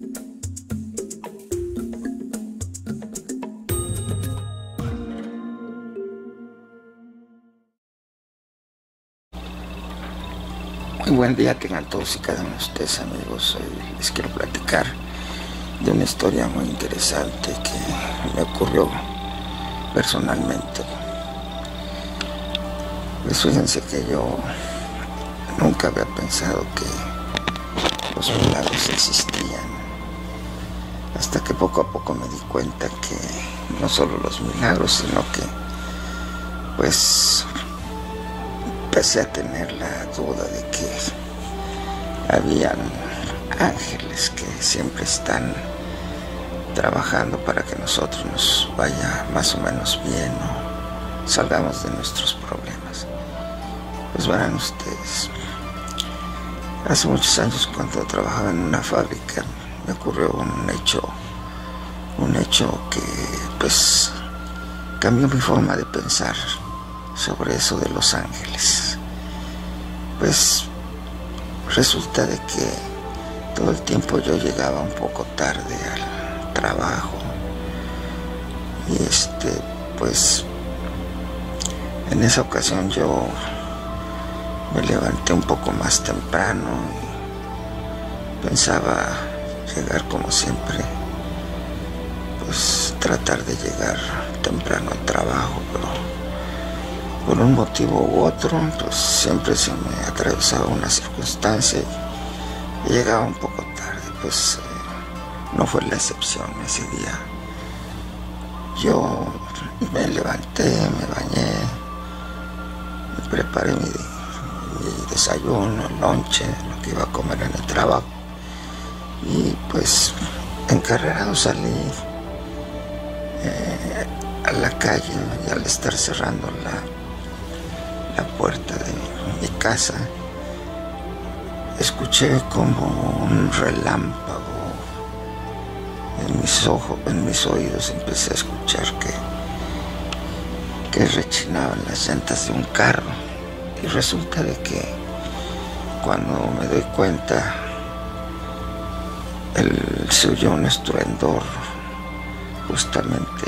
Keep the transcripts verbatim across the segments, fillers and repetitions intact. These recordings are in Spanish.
Muy buen día tengan todos y cada uno de ustedes, amigos. Hoy les quiero platicar de una historia muy interesante que me ocurrió personalmente. Pues fíjense que yo nunca había pensado que los milagros existían, hasta que poco a poco me di cuenta que no solo los milagros, sino que pues empecé a tener la duda de que habían ángeles que siempre están trabajando para que nosotros nos vaya más o menos bien o salgamos de nuestros problemas. Pues verán ustedes, hace muchos años, cuando trabajaba en una fábrica, me ocurrió un hecho, un hecho que pues cambió mi forma de pensar sobre eso de los ángeles. Pues resulta de que todo el tiempo yo llegaba un poco tarde al trabajo y este pues en esa ocasión yo me levanté un poco más temprano y pensaba llegar como siempre, pues tratar de llegar temprano al trabajo, pero por un motivo u otro, pues siempre se me atravesaba una circunstancia y llegaba un poco tarde. Pues eh, no fue la excepción ese día. Yo me levanté, me bañé, me preparé mi, mi desayuno, el lonche, lo que iba a comer en el trabajo, y pues encarrerado salí eh, a la calle, y al estar cerrando la la puerta de mi casa, escuché como un relámpago en mis ojos, en mis oídos. Empecé a escuchar que que rechinaban las llantas de un carro, y resulta de que cuando me doy cuenta, el, se oyó un estruendor justamente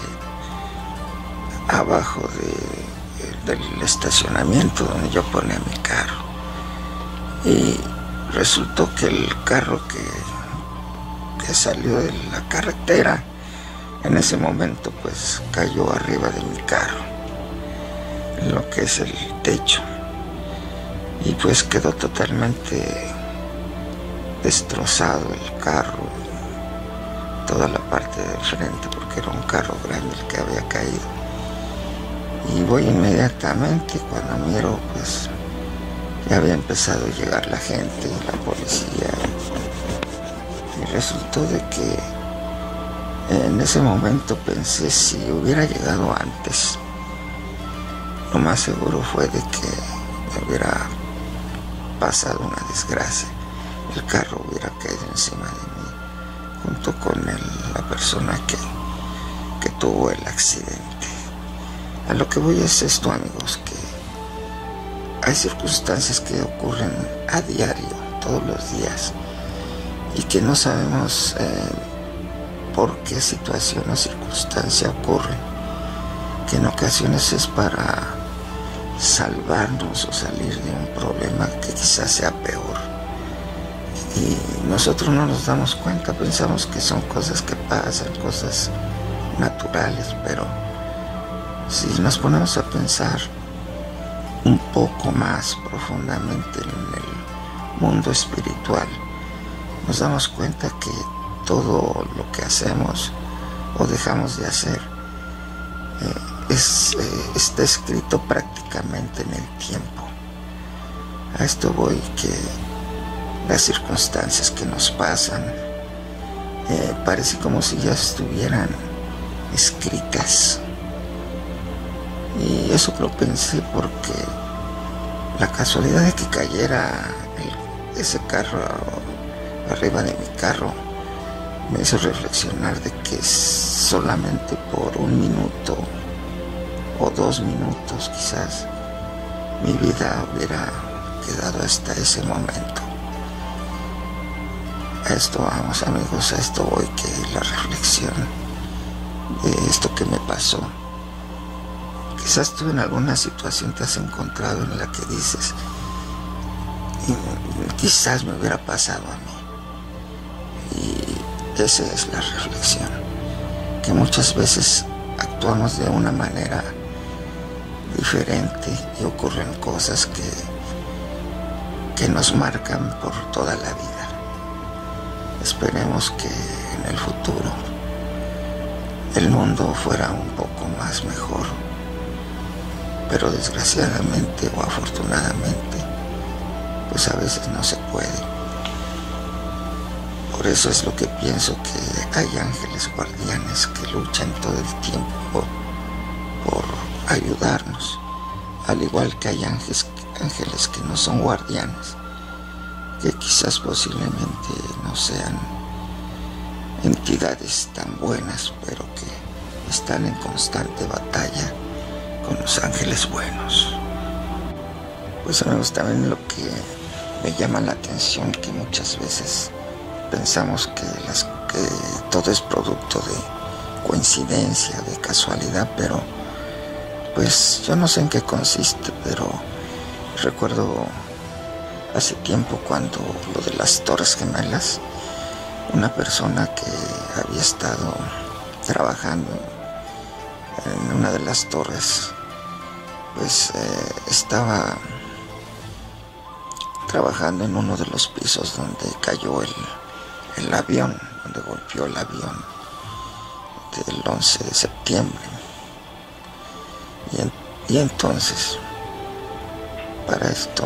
abajo de del estacionamiento donde yo ponía mi carro, y resultó que el carro que, que salió de la carretera en ese momento pues cayó arriba de mi carro, en lo que es el techo, y pues quedó totalmente destrozado el carro, toda la parte de frente, porque era un carro grande el que había caído. Y voy inmediatamente, cuando miro, pues ya había empezado a llegar la gente, la policía, y resultó de que en ese momento pensé, si hubiera llegado antes, lo más seguro fue de que me hubiera pasado una desgracia. El carro hubiera caído encima de mí, junto con el, la persona que, que tuvo el accidente. A lo que voy es esto, amigos, que hay circunstancias que ocurren a diario, todos los días, y que no sabemos eh, por qué situación o circunstancia ocurre, que en ocasiones es para salvarnos o salir de un problema que quizás sea peor, y nosotros no nos damos cuenta, pensamos que son cosas que pasan, cosas naturales, pero si nos ponemos a pensar un poco más profundamente en el mundo espiritual, nos damos cuenta que todo lo que hacemos o dejamos de hacer eh, es, eh, está escrito prácticamente en el tiempo. A esto voy, que las circunstancias que nos pasan eh, parece como si ya estuvieran escritas. Y eso lo pensé porque la casualidad de que cayera el, ese carro arriba de mi carro me hizo reflexionar de que solamente por un minuto o dos minutos quizás mi vida hubiera quedado hasta ese momento. a esto vamos, amigos, a esto voy, que la reflexión de esto que me pasó. Quizás tú en alguna situación te has encontrado en la que dices, quizás me hubiera pasado a mí. Y esa es la reflexión, que muchas veces actuamos de una manera diferente y ocurren cosas que, que nos marcan por toda la vida. Esperemos que en el futuro el mundo fuera un poco más mejor, pero desgraciadamente o afortunadamente, pues a veces no se puede. Por eso es lo que pienso, que hay ángeles guardianes que luchan todo el tiempo por, por ayudarnos, al igual que hay ángeles, ángeles que no son guardianes, que quizás posiblemente no sean entidades tan buenas, pero que están en constante batalla con los ángeles buenos. Pues amigos, también lo que me llama la atención, que muchas veces pensamos que, las, que todo es producto de coincidencia, de casualidad, pero pues yo no sé en qué consiste, pero recuerdo hace tiempo, cuando lo de las Torres Gemelas, una persona que había estado trabajando en una de las torres, pues eh, estaba trabajando en uno de los pisos donde cayó el, el avión, donde golpeó el avión del once de septiembre. Y, en, y entonces, para esto,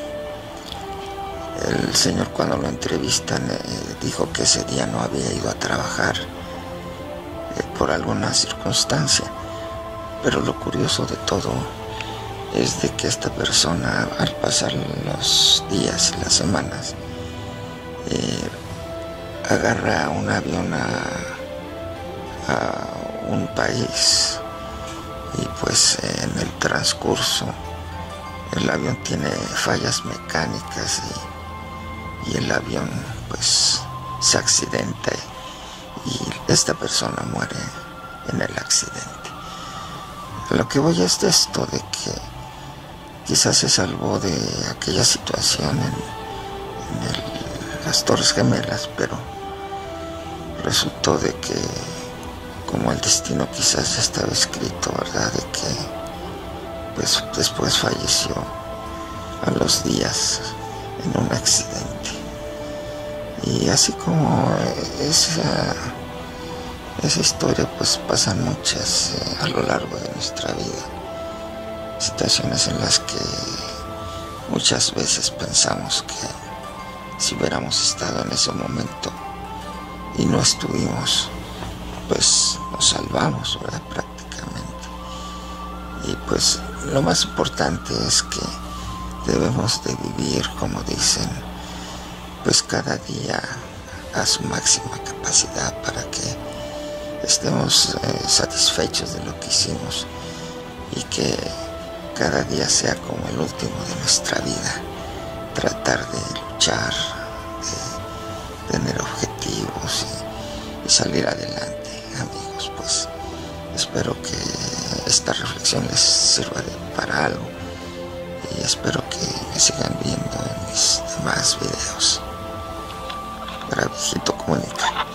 el señor, cuando lo entrevistan, eh, dijo que ese día no había ido a trabajar eh, por alguna circunstancia. Pero lo curioso de todo es de que esta persona, al pasar los días y las semanas, eh, agarra un avión a, a un país, y pues eh, en el transcurso el avión tiene fallas mecánicas y, y el avión pues se accidenta, y esta persona muere en el accidente. Lo que voy es de esto, de que quizás se salvó de aquella situación en, en el, las Torres Gemelas, pero resultó de que, como el destino quizás ya estaba escrito, ¿verdad?, de que pues después falleció a los días en un accidente. Y así como esa, esa historia, pues pasan muchas eh, a lo largo de nuestra vida, situaciones en las que muchas veces pensamos que si hubiéramos estado en ese momento y no estuvimos, pues nos salvamos, ¿verdad?, prácticamente. Y pues lo más importante es que debemos de vivir, como dicen, pues cada día a su máxima capacidad, para que estemos eh, satisfechos de lo que hicimos, y que cada día sea como el último de nuestra vida. Tratar de luchar, de tener objetivos y, y salir adelante, amigos. Pues espero que esta reflexión les sirva de, para algo, y espero que me sigan viendo en mis demás videos. Para Viejito Comunica.